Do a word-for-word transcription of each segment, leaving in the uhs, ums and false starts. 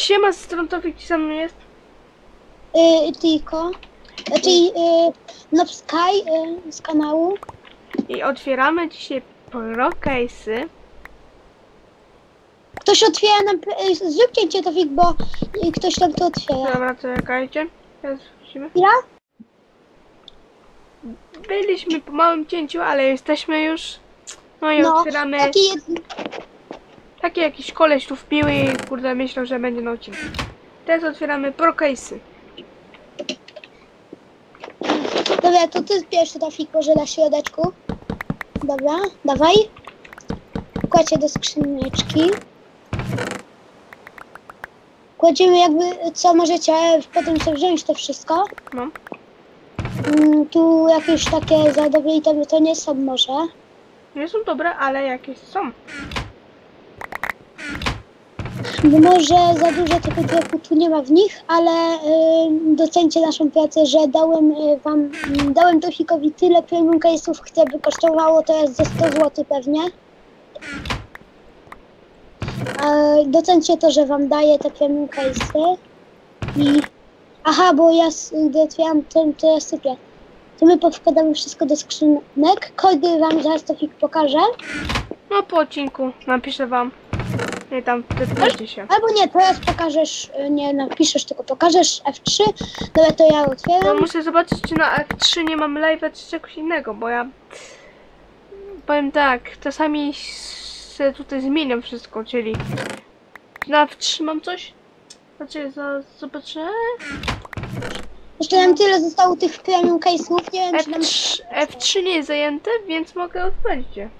siema, Strontowik ci ze mną jest? Yy, tylko. Znaczy, yy, no Sky yy, z kanału. I otwieramy dzisiaj pro case'y. Ktoś otwiera nam... Yy, zróbcie cię to fik, bo yy, ktoś tam to otwiera. Dobra, to czekajcie. Teraz wrócimy. Ja? Byliśmy po małym cięciu, ale jesteśmy już. No i No, otwieramy. taki jed... Taki jakiś koleś tu wpił i kurde myślał, że będzie na odcinku. Teraz otwieramy pro case'y. Dobra, to ty pierwszy to fik, może na środeczku. Dobra, dawaj. Kładźcie do skrzyneczki. Kładziemy jakby, co możecie potem sobie wziąć to wszystko. No. Mm, tu jakieś takie za dobre itemy to nie są może. Nie są dobre, ale jakieś są. Bo może za dużo tego dropu tu nie ma w nich, ale yy, docencie naszą pracę, że dałem yy, wam, yy, dałem Tofikowi tyle premium case'ów, które by kosztowało teraz ze sto złotych pewnie. Yy, docencie to, że wam daję te premium case'y i... Aha, bo ja gdy otwieram ten, to ja sypię. To my powkładamy wszystko do skrzynek. Kody wam zaraz Tofik pokaże. No po odcinku napiszę wam. Nie tam wytłumaczcie się. Albo nie, teraz pokażesz, nie napiszesz, tylko pokażesz F trzy. Dobra, to ja Bo otwieram. muszę zobaczyć, czy na F trzy nie mam live'a czy czegoś innego, bo ja powiem tak, czasami się tutaj zmieniam wszystko, czyli na F trzy mam coś? Znaczy, za, zobaczę. Jeszcze nam tyle zostało tych premium case'ów, nie wiem czy nam... F trzy, F trzy nie jest zajęte, więc mogę odpalić je.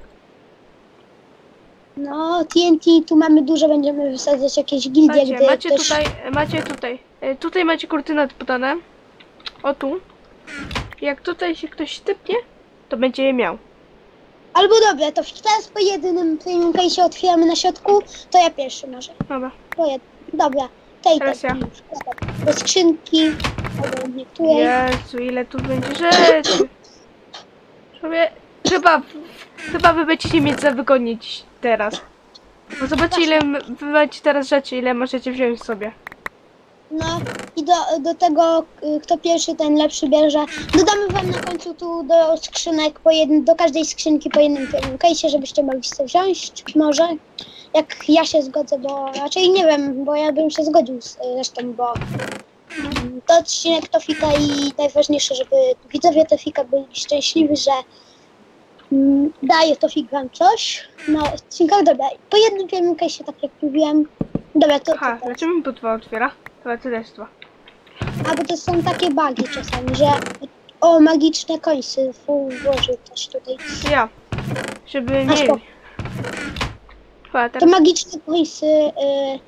No, T N T tu mamy dużo, będziemy wysadzać jakieś gildie, Macie, gdy macie też... tutaj, macie tutaj, e, tutaj macie kurtynę podane. O tu. Jak tutaj się ktoś typnie, to będzie je miał. Albo dobra, to teraz po jedynym premium case'ie otwieramy na środku, to ja pierwszy może. Dobra. Po jed... Dobra, tej Teraz ja. do skrzynki, albo niektórej. Jezu, ile tu będzie rzeczy. Sobie, chyba, chyba wy będziecie mieć za wygodnie dziś, teraz. Bo zobaczcie, ile wy macie teraz rzeczy, ile możecie wziąć sobie. No i do, do tego, y, kto pierwszy, ten lepszy bierze. Dodamy wam na końcu tu do skrzynek, po jednym, do każdej skrzynki po jednym premium case'ie, żebyście mogli sobie wziąć, może. Jak ja się zgodzę, bo raczej nie wiem, bo ja bym się zgodził z resztą, bo mm, to odcinek Tofika i najważniejsze, żeby widzowie Tofika byli szczęśliwi, że mm, daje Tofik wam coś. No, odcinkach dobra. Po jednym premium case'ie, tak jak mówiłem. Dobra, to, to Aha, teraz. dlaczego mi po dwa otwiera? Dobra, to jest dwa. A bo to są takie bugi czasami, że o, magiczne końce włożył ktoś tutaj. Ja. Żeby A mieli. spoko. Chyba To teraz. magiczne końce y,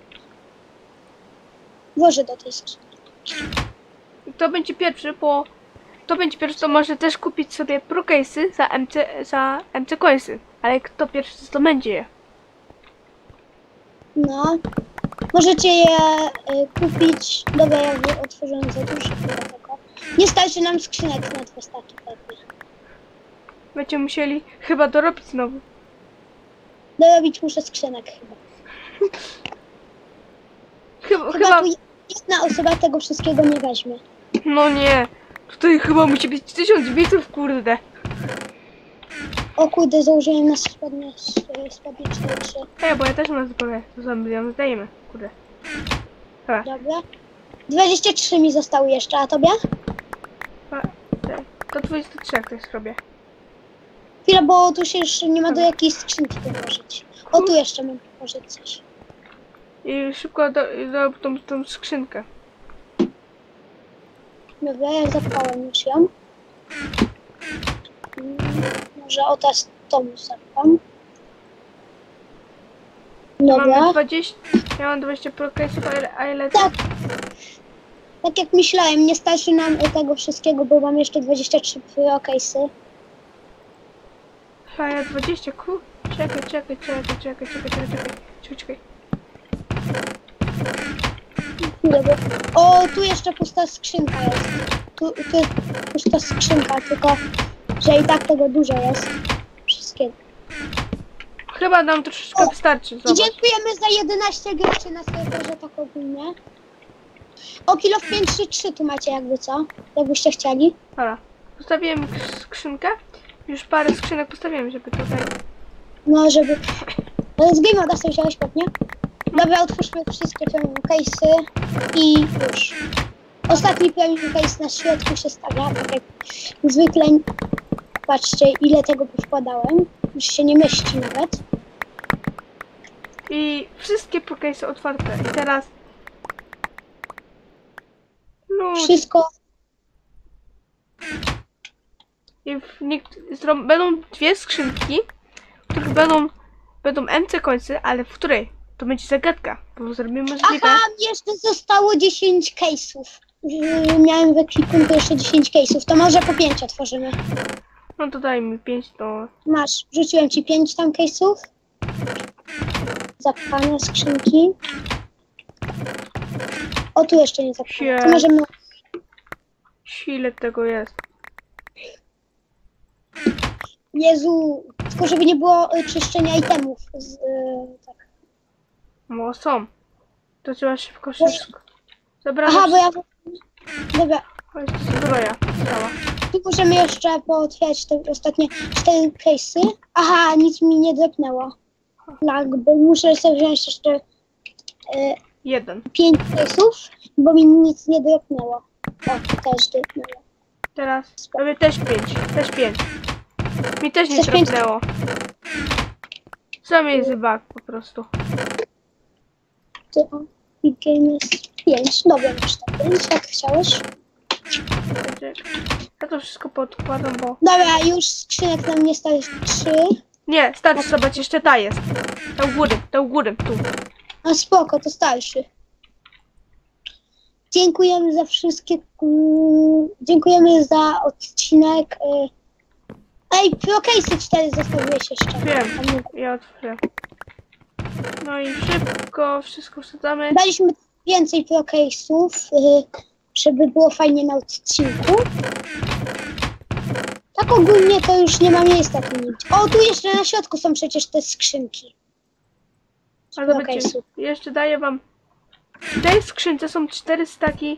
włożę do tej skrzynki. To będzie pierwszy, bo to będzie pierwszy, to może też kupić sobie pro case'y za M C, za M C coinsy. Ale kto pierwszy zdobędzie je? No. Możecie je y, kupić. Dobra, ja otworzyłem za dużo tego. Nie starczy nam skrzynek na dwa staki pewnie. Będziemy musieli chyba dorobić znowu. Dorobić muszę skrzynek chyba. Chyba, Chyba, chyba, tu jedna osoba tego wszystkiego nie weźmie. no nie. Tutaj chyba musi być tysiąc widzów, kurde. O kurde, założyłem na spodnie, spodniczne trzy. Ej, bo ja też mam zgodę. To za milion zdajemy, kurde. Chyba. Dobra. dwadzieścia trzy mi zostały jeszcze, a tobie? A, te- To dwadzieścia trzy jak to jest robię. Chwila, bo tu się już nie ma do jakiej skrzynki dołożyć. O, tu jeszcze mam położyć coś. I szybko do, do tą, tą skrzynkę. Dobra, ja zapałem już ją. Mm, Może o ta z tą zapam. Mamy Dobra. dwadzieścia, ja mam dwadzieścia pro case'ów, a ile, a ile to? Tak. Tak jak myślałem, nie starczy nam tego wszystkiego, bo mam jeszcze dwadzieścia trzy pro case'y. A ja dwadzieścia, ku? Czekaj, czekaj, czekaj, czekaj, czekaj, czekaj, czekaj, czekaj, czekaj. Dobra. O, tu jeszcze pusta skrzynka jest. Tu, tu jest pusta skrzynka, tylko że i tak tego dużo jest. Wszystkiego. chyba nam troszeczkę O, wystarczy. I Zobacz. dziękujemy za jedenaście graczy na serwerze, tak ogólnie. O, kilo w pięć trzy trzy tu macie jakby co, jakbyście chcieli. Dobra. Postawiłem skrzynkę. Już parę skrzynek postawiłem, żeby tutaj... No, żeby... Ale z Game Moda sobie wziąłeś pewnie. Dobra, otwórzmy wszystkie premium case'y i już. Ostatni premium case na środku się stawia, tak jak zwykle. Patrzcie, ile tego powkładałem. Już się nie mieści nawet. I wszystkie pokoje są otwarte. I teraz... No, Wszystko. i w niekt- zro- będą dwie skrzynki, w których będą, będą M C końce, ale w której? To będzie zagadka, bo zrobimy możliwe. Aha, jeszcze zostało dziesięć case'ów. Yy, Miałem w ekwipunku jeszcze dziesięć case'ów. To może po pięć otworzymy. No to daj mi pięć, to... Masz, wrzuciłem ci pięć tam case'ów. Zapchane skrzynki. O, tu jeszcze nie zapchane. To Sie- możemy... Ile tego jest? Jezu, tylko żeby nie było y, czyszczenia itemów. Z, y, tak. No są. To trzeba szybko, szybko. Zabrałem Aha, bo ja... Dobra, Chodź, to zbroja. Cała. tu możemy jeszcze pootwierać te ostatnie cztery case'y. Aha, nic mi nie dropnęło. Tak, bo muszę sobie wziąć jeszcze y, Jeden. pięć case'ów, bo mi nic nie dropnęło. O, też dropnęło. Teraz robię też pięć. Też pięć. Mi też nie Chcesz pięć? trafnęło. Sam jest bug po prostu. Ty, o, big game jest pięć. Dobra, masz tak pięć, jak chciałeś. Ja to wszystko podkładam, bo... Dobra, już skrzynek nam nie stało trzy. Nie, starczy, zobacz, jeszcze ta jest. Ta u góry, ta u góry, tu. A spoko, to starszy. Dziękujemy za wszystkie... mm, dziękujemy za odcinek. y. Ej, ProCase'y cztery zostawiłeś jeszcze. Wiem, Tam nie- ja otworzę. No i szybko wszystko wsadzamy. Daliśmy więcej ProCase'ów, y, żeby było fajnie na odcinku. Tak ogólnie to już nie ma miejsca tu nic. O, tu jeszcze na środku są przecież te skrzynki. Ale zobaczcie, ProCase'ów. jeszcze daję wam... W tej skrzynce są cztery staki...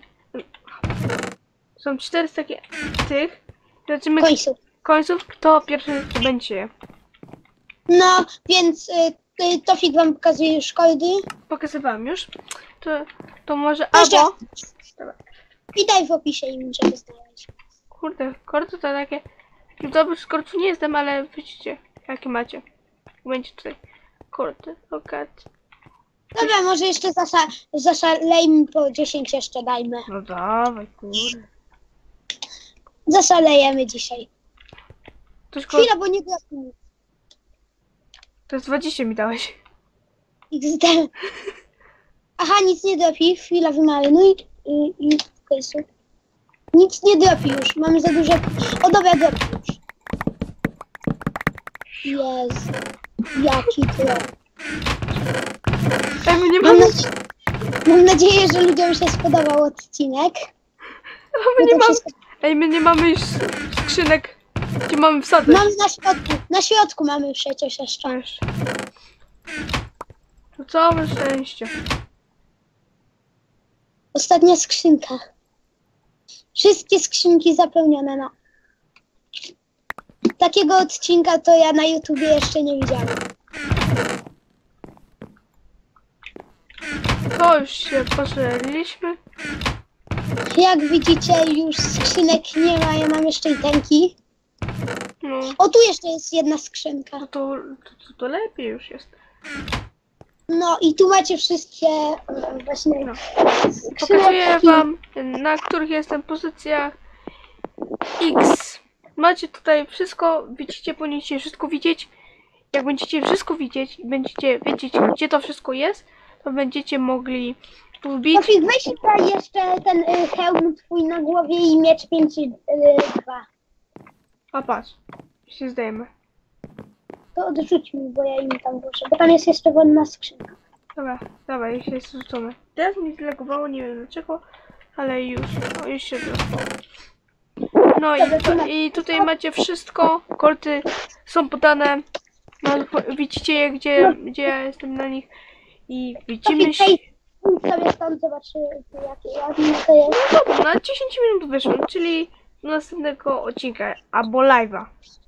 Są cztery staki tych. Zobaczymy Końców. końców, kto pierwszy będzie je. No, więc y, y, Tofik wam pokazuje już kordy. Pokazywałam już. To, to może Jeszcze albo... raz. I daj w opisie im, żeby znaleźć. Kurde, kordy to takie... Dobry z korców nie jestem, ale widzicie, jakie macie. Będzie tutaj kordy, okej. Dobra, może jeszcze zasza, zaszalejmy po dziesięć jeszcze dajmy. No dawaj, kurde. Zaszalejemy dzisiaj. To, szko... Chwila, bo nie gra. to jest dwadzieścia mi dałeś. X D. Aha, nic nie dropi. Chwila, wymaluj. I, i case'u. Nic nie dropi już. Mamy za dużo. O dobra, dropi już. Jezu. Jaki drop. Ej, my nie Mam, mamy... nadzie mam nadzieję, że ludziom się spodobał odcinek. My nie Bo to mamy... wszystko- Ej, my nie mamy już skrzynek, gdzie mamy wsadzać. Mamy na środku. Na środku mamy przecież jeszcze. Wiesz. To całe szczęście. Ostatnia skrzynka. Wszystkie skrzynki zapełnione, no. Takiego odcinka to ja na YouTubie jeszcze nie widziałem. To już się pożeliliśmy. Jak widzicie, już skrzynek nie ma, ja mam jeszcze i tenki. No, O, tu jeszcze jest jedna skrzynka. no to, to, to, to lepiej już jest. No i tu macie wszystkie e, właśnie No. skrzyneczki. Pokazuję wam, na których jestem pozycjach. X. Macie tutaj wszystko, widzicie, powinniście wszystko widzieć. Jak będziecie wszystko widzieć i będziecie wiedzieć, gdzie to wszystko jest, to będziecie mogli tu wbić. Tofik, weź tutaj jeszcze ten y, hełm twój na głowie i miecz pięć dwa. A patrz, się zdejmę. To odrzuć mi, bo ja im tam włożę, bo tam jest jeszcze wolna skrzynka. Dobra, dawaj, już jest zrzucone. Teraz mi zlegowało, nie wiem dlaczego, ale już, o, już się zlegowało. No i, to, i tutaj macie wszystko, korty są podane No, po- widzicie je, gdzie, gdzie ja jestem na nich i widzimy się. Ej, sobie stąd zobaczy, jakie ładne to jest. Na dziesięć minut wyszło, czyli do następnego odcinka albo live'a.